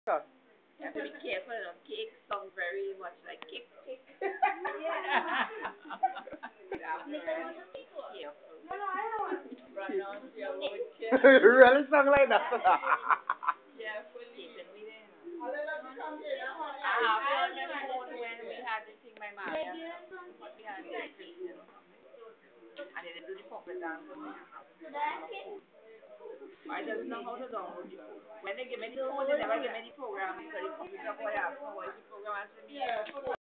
Yeah. You have to be careful, you know. Cake sounds very much like kick. Careful. Pronounce your word carefully. Really sound like that. Carefully. Keeping me there. I have on my phone when we had the thing, my mom. We had the thing, you know. And then they do the popular dance. I just know how to download the phone. When they give me the phone, they never give me the program because the computer boy asked me what is the program. I said, me,